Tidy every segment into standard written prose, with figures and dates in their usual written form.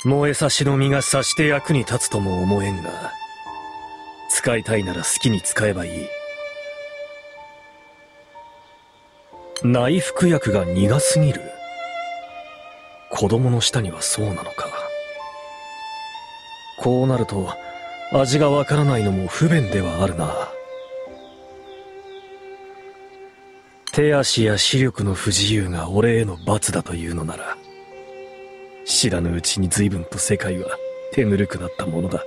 燃えさしの実がさして役に立つとも思えんが、使いたいなら好きに使えばいい。内服薬が苦すぎる。子供の舌にはそうなのか。こうなると味がわからないのも不便ではあるな。手足や視力の不自由が俺への罰だというのなら、知らぬうちに随分と世界は手ぬるくなったものだ。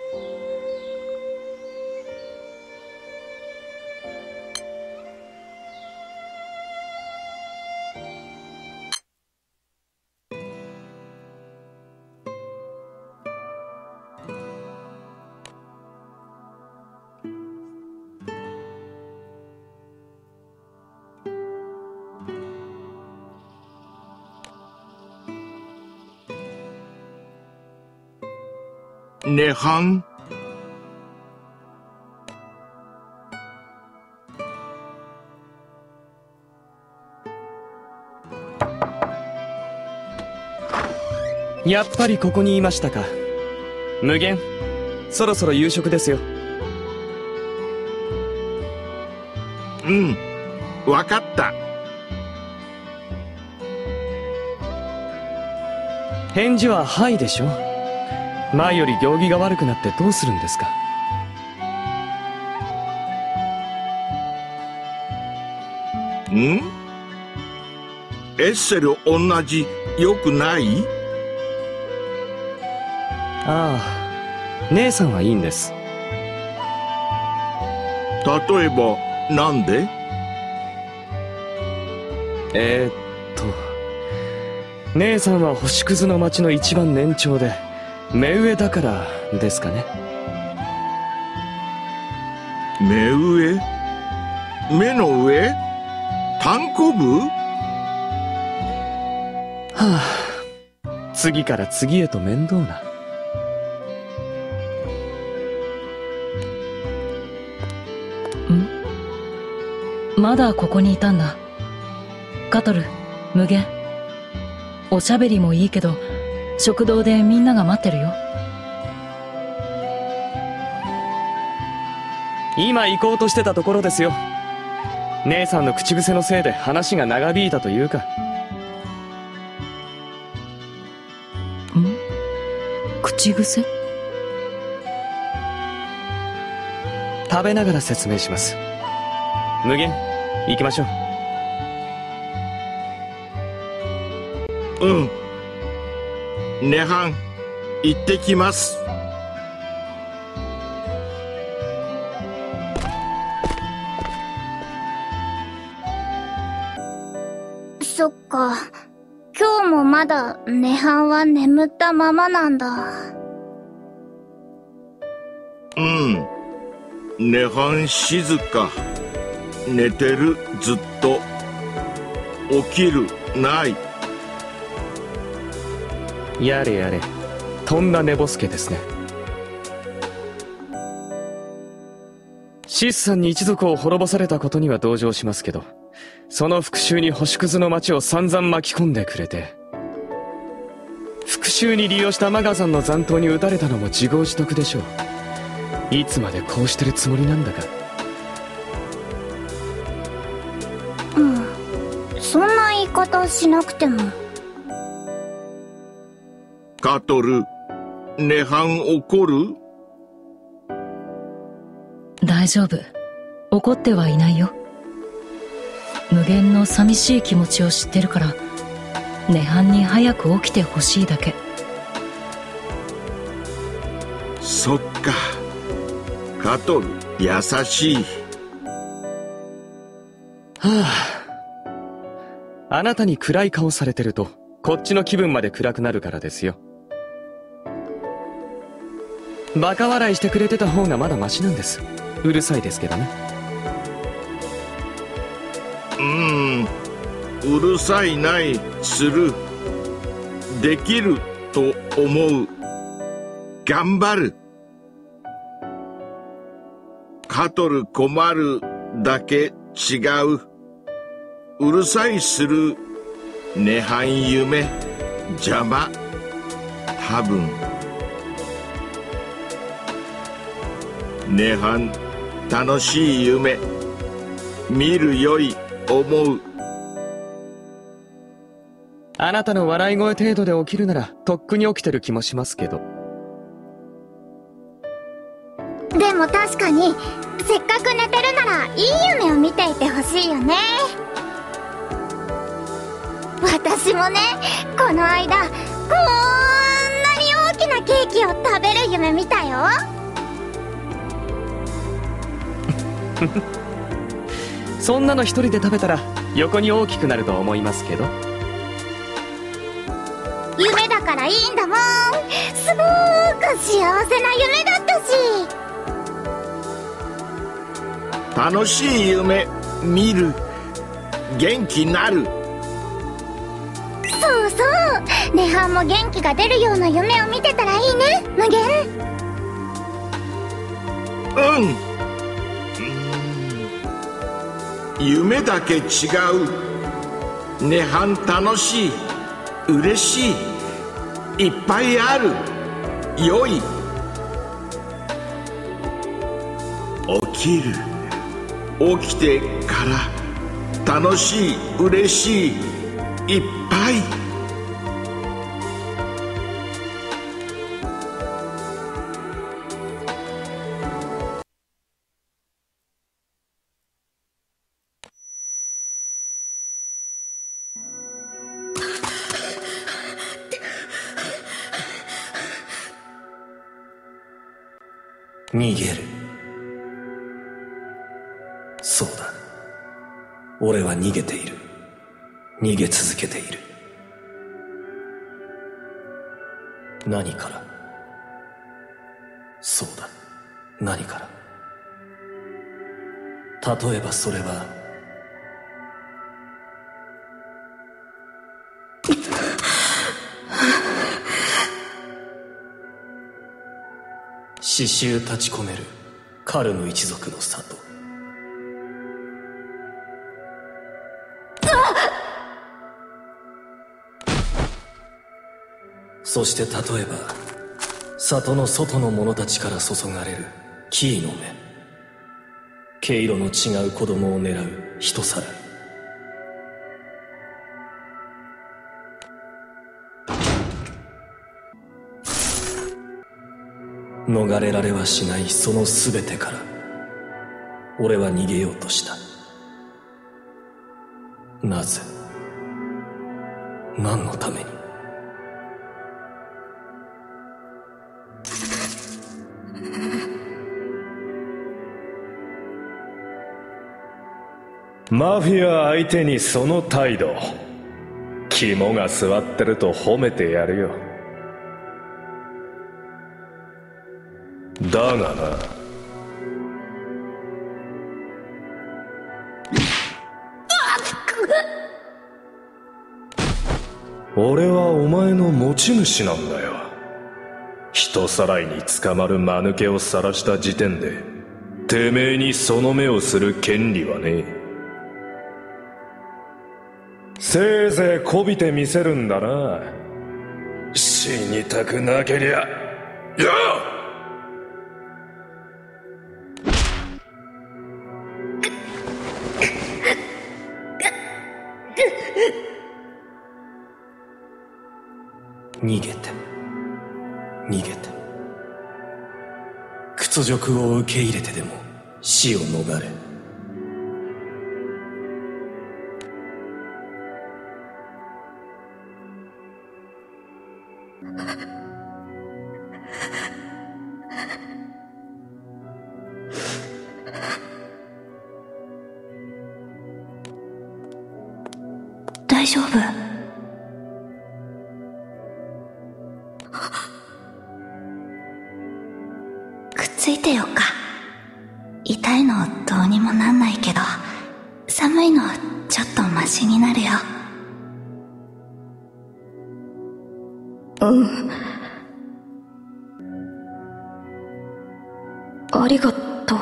涅槃。 やっぱりここにいましたか。無限、そろそろ夕食ですよ。 うん、わかった。 返事ははいでしょ。前より行儀が悪くなってどうするんですか。 ん？エッセル同じ、よくない？ ああ、姉さんはいいんです。 例えば、なんで？ 姉さんは星屑の町の一番年長で目上だからですかね。 目上？目の上？単行部？ はあ、次から次へと面倒な。 まだここにいたんだ。カトル、無限。おしゃべりもいいけど、食堂でみんなが待ってるよ。 今行こうとしてたところですよ。姉さんの口癖のせいで話が長引いたというか。 口癖？ 食べながら説明します。無限、行きましょう。 うん。涅槃、行ってきます。 そっか。今日もまだ涅槃は眠ったままなんだ。 うん。涅槃静か。寝てる、ずっと。起きる、ない。 やれやれ、とんだ寝ぼすけですね。シスさんに一族を滅ぼされたことには同情しますけど、その復讐に星屑の町を散々巻き込んでくれて、復讐に利用したマガザンの残党に撃たれたのも自業自得でしょう。いつまでこうしてるつもりなんだか。 そんな言い方しなくても。 カトル、涅槃怒る？ 大丈夫。怒ってはいないよ。無限の寂しい気持ちを知ってるから、涅槃に早く起きてほしいだけ。 そっか。カトル、優しい。 はあ、あなたに暗い顔されてると、こっちの気分まで暗くなるからですよ。バカ笑いしてくれてた方がまだマシなんです。うるさいですけどね。 うるさいないする。できると思う。頑張る。カトル困るだけ違う。うるさいする。涅槃夢邪魔。 多分。涅槃、楽しい夢見るよい思う。 あなたの笑い声程度で起きるならとっくに起きてる気もしますけど。 でも確かにせっかく寝てるならいい夢を見ていてほしいよね。私もね、この間こんなに大きなケーキを食べる夢見たよ。 そんなの一人で食べたら横に大きくなると思いますけど。 夢だからいいんだもん。すごーく幸せな夢だったし。 楽しい夢見る、元気なる。 そうそう、涅槃も元気が出るような夢を見てたらいいね、無限。 夢だけ違う。涅槃楽しい、嬉しい、いっぱいある、良い。起きる、起きてから楽しい、嬉しい、いっぱい。 逃げる。そうだ。俺は逃げている。逃げ続けている。何から？そうだ。何から？例えばそれは刺繍立ち込めるカルム一族の里。そして例えば里の外の者たちから注がれるキーの目。毛色の違う子供を狙う人さらい。逃れられはしないその全てから俺は逃げようとした。なぜ？何のために？ マフィア相手にその態度、肝が据わってると褒めてやるよ。だがな、俺はお前の持ち主なんだよ。人さらいに捕まる間抜けを晒した時点でてめえにその目をする権利はねえ。せいぜいこびてみせるんだな。死にたくなけりゃよっ。 逃げて逃げて屈辱を受け入れてでも死を逃れ。 大丈夫？くっついてよっか。痛いのどうにもなんないけど、寒いのちょっとマシになるよ。ありがとう。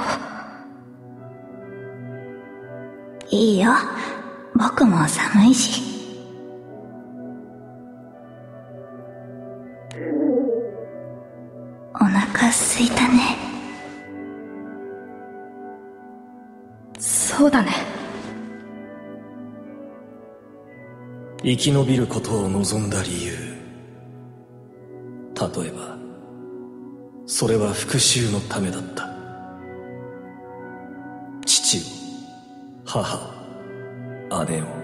いいよ、僕も寒いし。 生き延びることを望んだ理由、例えばそれは復讐のためだった。父を、母、姉を、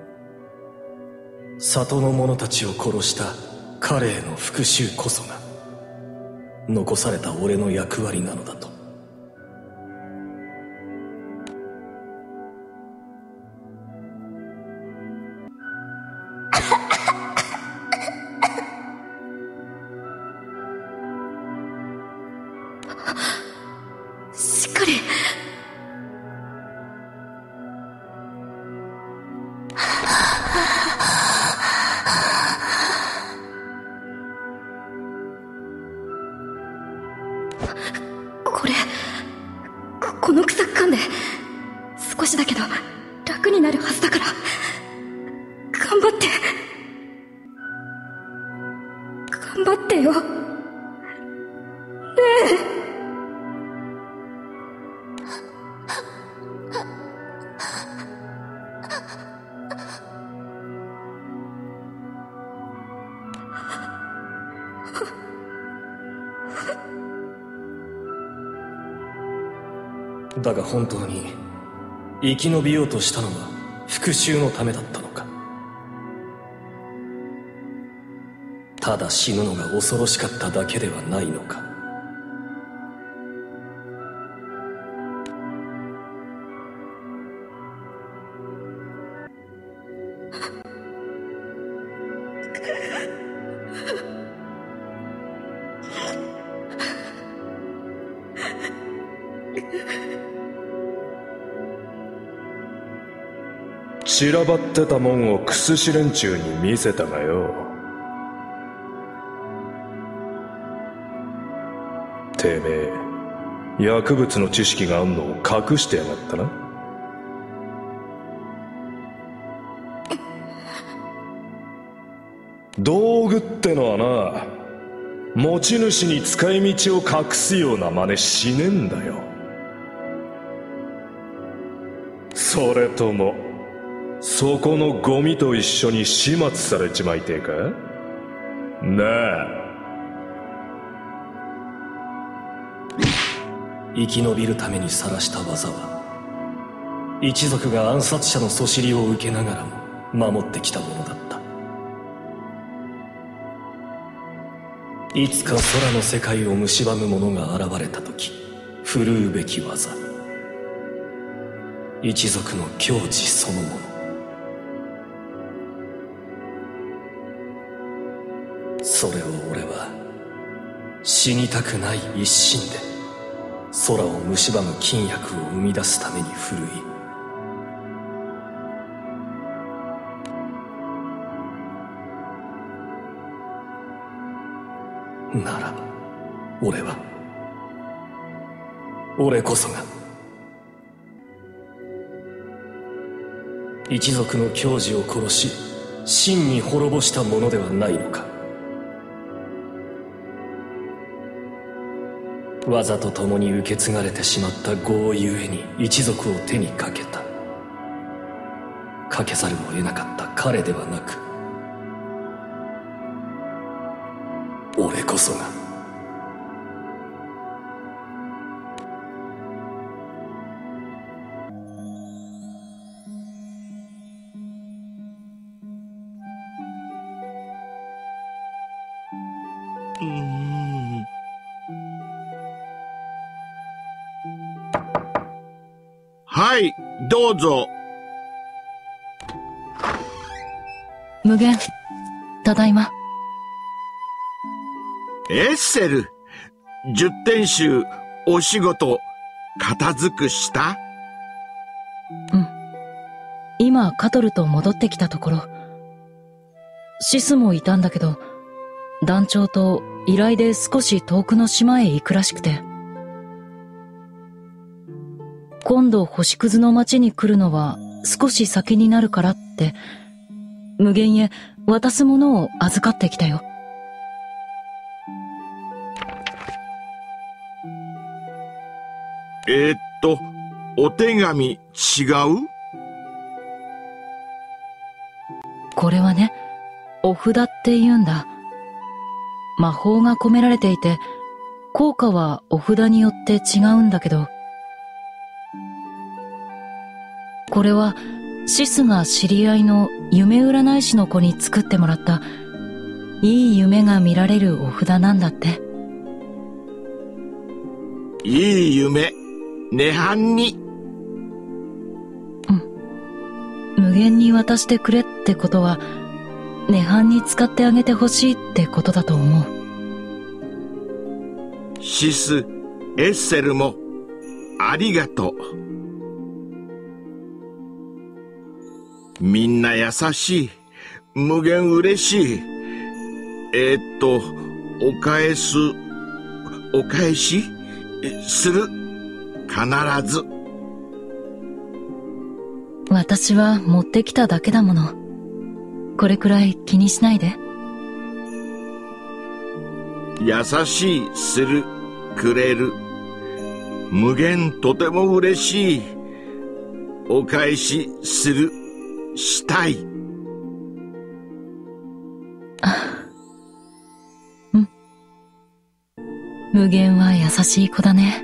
里の者たちを殺した彼への復讐こそが残された俺の役割なのだと。 しっかり。この草噛んで少しだけど楽になるはずだから、頑張ってよねえ。 だが本当に生き延びようとしたのは復讐のためだったのか。ただ死ぬのが恐ろしかっただけではないのか。 散らばってたもんをクスシ連中に見せたがよ。てめえ薬物の知識があんのを隠してやがったな。道具ってのはな、持ち主に使い道を隠すような真似しねえんだよ。それともそこのゴミと一緒に始末されちまいてえかなあ。 生き延びるために晒した技は一族が暗殺者のそしりを受けながらも守ってきたものだった。いつか空の世界を蝕む者が現れた時振るうべき技、一族の矜持そのもの。それを俺は死にたくない一心で空を蝕む金薬を生み出すために振るい。ならば俺こそが一族の矜持を殺し真に滅ぼしたものではないのか。技と共に受け継がれてしまった業ゆえに一族を手にかけた。かけざるを得なかった彼ではなく俺こそがはい、どうぞ。 無限、ただいま。 エッセル、十天衆お仕事片付くした？ うん。今カトルと戻ってきたところ。シスもいたんだけど、団長と依頼で少し遠くの島へ行くらしくて。今度星屑の町に来るのは少し先になるからって無限へ渡すものを預かってきたよ。 お手紙違う？ これはね、お札って言うんだ。魔法が込められていて、効果はお札によって違うんだけど、これはシスが知り合いの夢占い師の子に作ってもらったいい夢が見られるお札なんだって。 いい夢、涅槃に。 無限に渡してくれってことは、涅槃に使ってあげてほしいってことだと思う。 シス、エッセルも、ありがとう。みんな優しい。無限嬉しい。お返しする。必ず。 私は持ってきただけだもの。これくらい気にしないで。 優しいする、くれる。無限とても嬉しい。お返しする、したい。 無限は優しい子だね。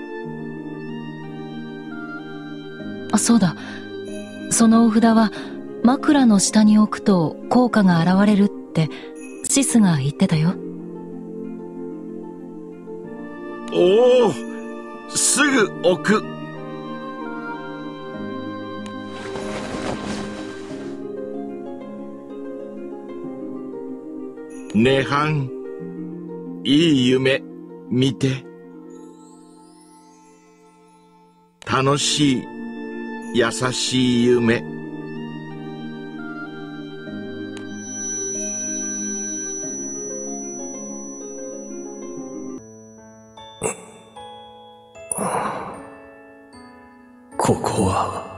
あ、そうだ。そのお札は枕の下に置くと効果が現れるってシスが言ってたよ。 おお、すぐ置く。涅槃、いい夢見て。楽しい、優しい夢。 ここは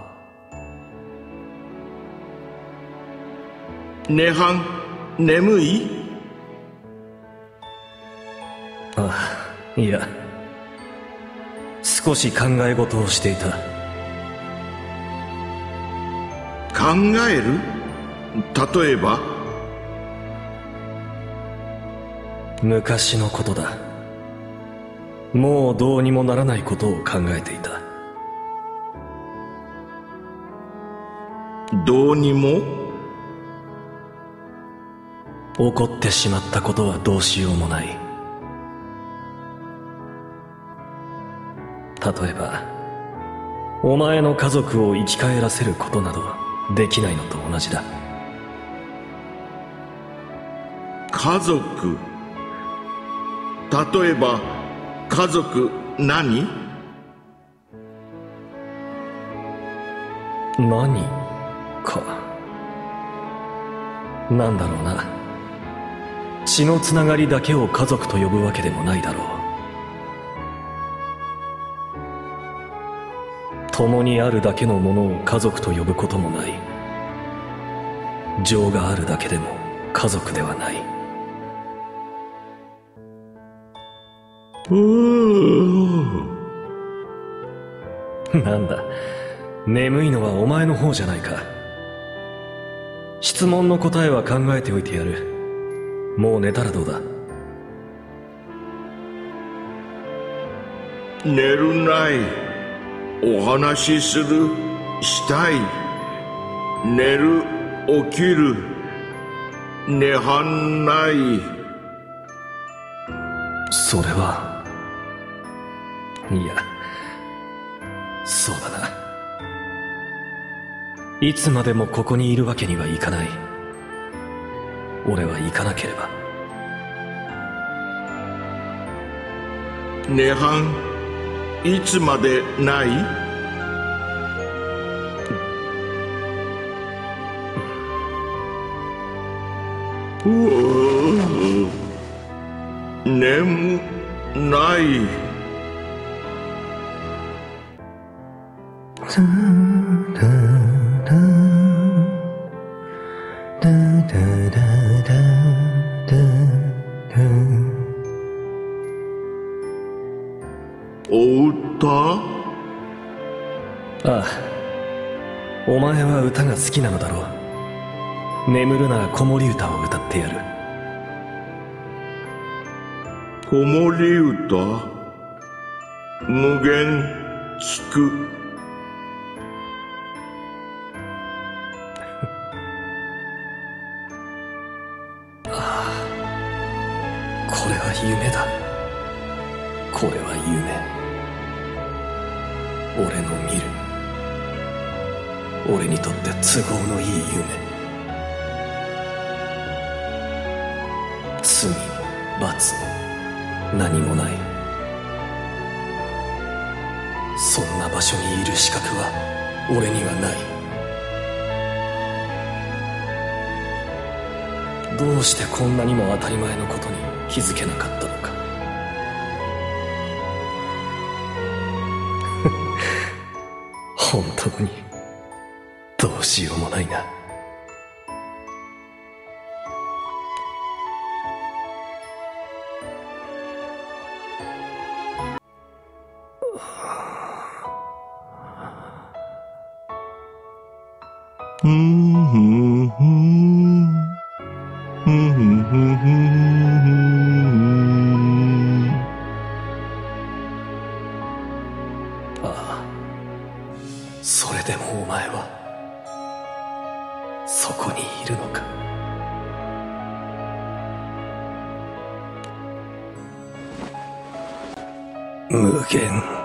涅槃、眠い？ いや、少し考え事をしていた。 考える？例えば？ 昔のことだ。もうどうにもならないことを考えていた。 どうにも？ 起こってしまったことはどうしようもない。例えば、お前の家族を生き返らせることなどできないのと同じだ。 家族。例えば、家族何？ 何か。なんだろうな。血のつながりだけを家族と呼ぶわけでもないだろう。共にあるだけのものを家族と呼ぶこともない。情があるだけでも家族ではない。なんだ、眠いのはお前の方じゃないか。質問の答えは考えておいてやる。もう寝たらどうだ？ 寝るない。お話しする、したい。寝る、起きる。涅槃ない。 それは、いや、そうだな。いつまでもここにいるわけにはいかない。俺は行かなければ。 涅槃、いつまでない？眠ない。お歌？ ああ、お前は歌が好きなのだろう。 眠るなら子守歌を歌ってやる。 子守歌、無限聞く。 これは夢だ。これは夢。俺の見る、俺にとって都合のいい夢。罪、罰、何もない。そんな場所にいる資格は俺にはない。どうしてこんなにも当たり前のことに気づけなかったのか。本当にどうしようもないな。ああ、それでもお前はそこにいるのか。無限。